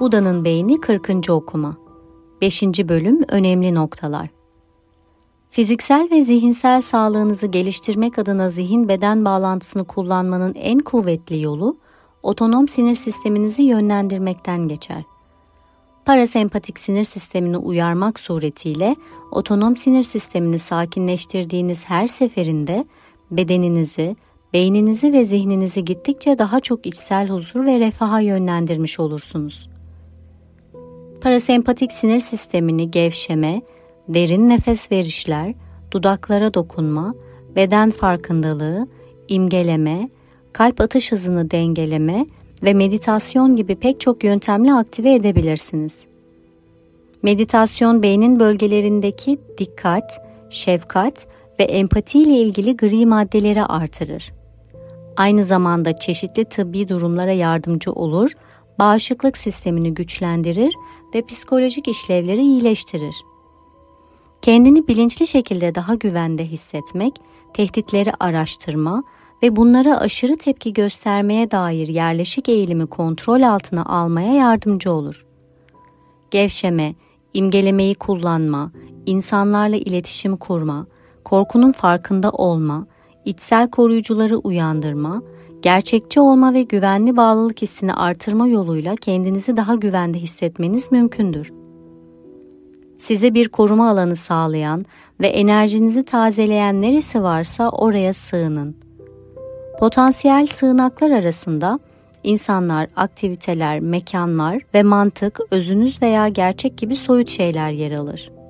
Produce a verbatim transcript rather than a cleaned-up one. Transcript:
Buda'nın Beyni kırkıncı okuma. beşinci bölüm Önemli noktalar. Fiziksel ve zihinsel sağlığınızı geliştirmek adına zihin-beden bağlantısını kullanmanın en kuvvetli yolu, otonom sinir sisteminizi yönlendirmekten geçer. Parasempatik sinir sistemini uyarmak suretiyle otonom sinir sistemini sakinleştirdiğiniz her seferinde bedeninizi, beyninizi ve zihninizi gittikçe daha çok içsel huzur ve refaha yönlendirmiş olursunuz. Parasempatik sinir sistemini gevşeme, derin nefes verişler, dudaklara dokunma, beden farkındalığı, imgeleme, kalp atış hızını dengeleme ve meditasyon gibi pek çok yöntemle aktive edebilirsiniz. Meditasyon beynin bölgelerindeki dikkat, şefkat ve empati ile ilgili gri maddeleri artırır. Aynı zamanda çeşitli tıbbi durumlara yardımcı olur, bağışıklık sistemini güçlendirir ve psikolojik işlevleri iyileştirir. Kendini bilinçli şekilde daha güvende hissetmek, tehditleri araştırma ve bunlara aşırı tepki göstermeye dair yerleşik eğilimi kontrol altına almaya yardımcı olur. Gevşeme, imgelemeyi kullanma, insanlarla iletişim kurma, korkunun farkında olma, içsel koruyucuları uyandırma, gerçekçi olma ve güvenli bağlılık hissini artırma yoluyla kendinizi daha güvende hissetmeniz mümkündür. Size bir koruma alanı sağlayan ve enerjinizi tazeleyen neresi varsa oraya sığının. Potansiyel sığınaklar arasında insanlar, aktiviteler, mekanlar ve mantık, özünüz veya gerçek gibi soyut şeyler yer alır.